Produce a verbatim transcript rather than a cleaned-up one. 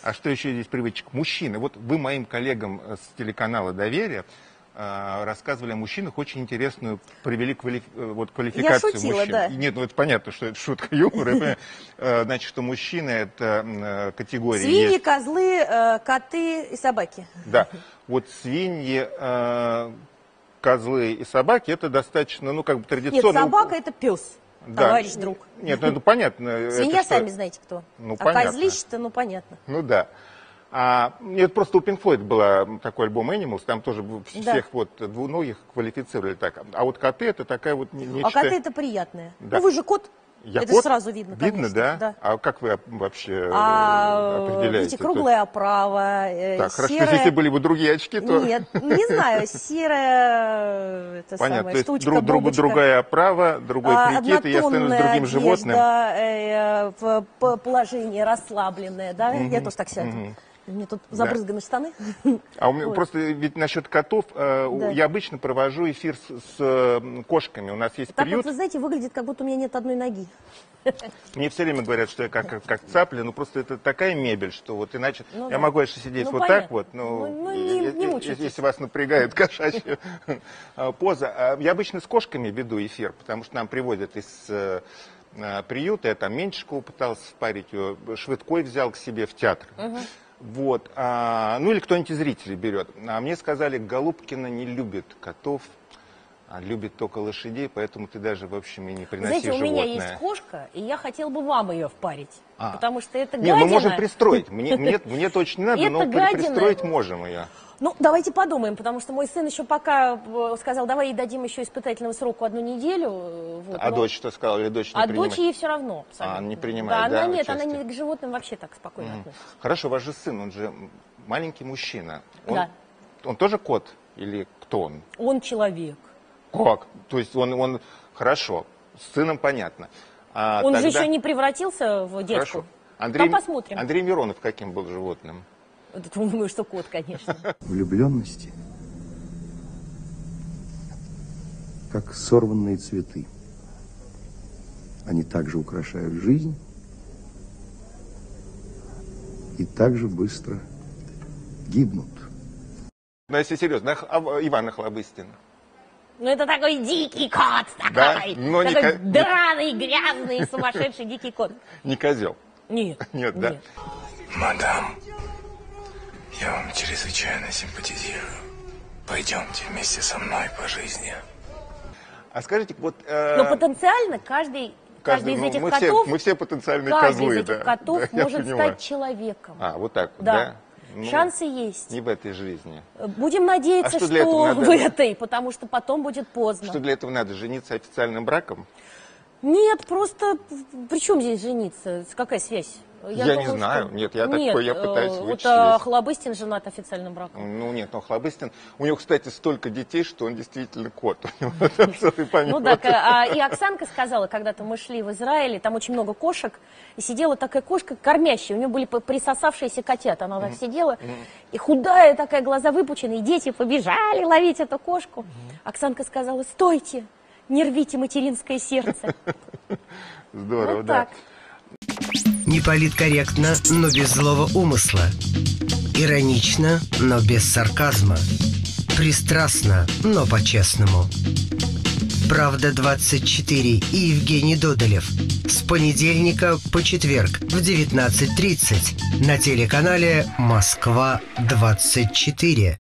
А что еще здесь привычек? Мужчины. Вот вы моим коллегам с телеканала «Доверие» рассказывали о мужчинах, очень интересную, привели квалиф... вот, квалификацию Я шутила, мужчин. да. Нет, ну это понятно, что это шутка юмора. Значит, что мужчины — это категория... Свиньи, козлы, коты и собаки. Да. Вот свиньи, козлы и собаки — это достаточно, ну, как бы традиционно... Нет, собака — это пес, да. товарищ друг. Нет, ну это понятно. Свинья, это что... сами знаете кто. Ну, а понятно. козлище-то, ну, понятно. Ну, да. А, это просто у Pink Floyd был такой альбом Animals, там тоже всех да. вот двуногих квалифицировали так. А вот коты — это такая вот нечто... А коты — это приятное. Да. Ну, вы же кот. Я это кот? Сразу видно, Видно, да? да? А как вы вообще а, определяете? Видите, круглая оправа, так, серая... хорошо, если были бы другие очки, то... Нет, не знаю, серая... Это понятно, самое, то есть штучка, друг, бобочка. Другая оправа, другой прикид, и я стану с другим животным. Э, в положении расслабленное, да? Угу, я тоже так сяду. Угу. У меня тут забрызганы да. штаны. А у меня вот. Просто ведь насчет котов, э, да. я обычно провожу эфир с, с э, кошками. У нас есть так приют. Вот, вы знаете, выглядит, как будто у меня нет одной ноги. Мне все время говорят, что я как, как, как цапля, ну просто это такая мебель, что вот иначе... Ну, я да. могу еще сидеть ну, вот понятно. так вот, но ну, ну, не, не если, если вас напрягает кошачья поза. Я обычно с кошками веду эфир, потому что нам приводят из приюта, я там Меньшикову пытался впарить, ее Швыдкой взял к себе в театр. Угу. Вот, а, ну или кто-нибудь из зрителей берет. А мне сказали, Голубкина не любит котов, а любит только лошадей, поэтому ты даже, в общем, и не приноси Знаете, животное. у меня есть кошка, и я хотела бы вам ее впарить, а. потому что это гадина. Не, мы можем пристроить, мне, мне, мне это очень не надо, но пристроить можем ее. Ну, давайте подумаем, потому что мой сын еще пока сказал, давай ей дадим еще испытательного срока одну неделю. Вот, а но... дочь что сказала? Или дочь не а принимает? дочь ей все равно. Абсолютно. А, не принимает, да? да, она, нет, участие. она не к животным вообще так спокойно mm. относится. Хорошо, ваш же сын, он же маленький мужчина. Он, да. он тоже кот? Или кто он? Он человек. Как? То есть он, он... Хорошо, с сыном понятно. А он тогда... же еще не превратился в детку. Хорошо. Андрей, ну, посмотрим. Андрей Миронов каким был животным? Я думаю, что кот, конечно. Влюбленности, как сорванные цветы. Они также украшают жизнь и также быстро гибнут. Ну, если серьезно, Иван Охлобыстин. Ну, это такой дикий кот, такой, да? Но такой не... драный, грязный, сумасшедший дикий кот. Не козел? Нет. Нет, да? Нет. Мадам, я вам чрезвычайно симпатизирую. Пойдемте вместе со мной по жизни. А скажите, вот... Э... Но потенциально каждый, каждый, каждый из ну, этих мы котов... Все, мы все потенциальные каждый козлы, из этих да. котов да, может стать человеком. А, вот так вот, да? да? Ну, шансы есть. Не в этой жизни. Будем надеяться, а что, что в надо... этой, потому что потом будет поздно. Что для этого надо? Жениться официальным браком? Нет, просто при чем здесь жениться? Какая связь? Я, я думаю, не знаю. Что... Нет, я нет, такой, я пытаюсь вычислить. Вот Охлобыстин женат официальным браком. Ну нет, но Охлобыстин... У него, кстати, столько детей, что он действительно кот. Ну да, и Оксанка сказала, когда-то мы шли в Израиле, там очень много кошек, и сидела такая кошка кормящая, у нее были присосавшиеся котята, она так сидела, и худая такая, глаза выпученные, и дети побежали ловить эту кошку. Оксанка сказала, стойте, не рвите материнское сердце. Здорово, да. Не политкорректно, но без злого умысла. Иронично, но без сарказма. Пристрастно, но по-честному. Правда двадцать четыре и Евгений Додолев. С понедельника по четверг в девятнадцать тридцать на телеканале Москва двадцать четыре.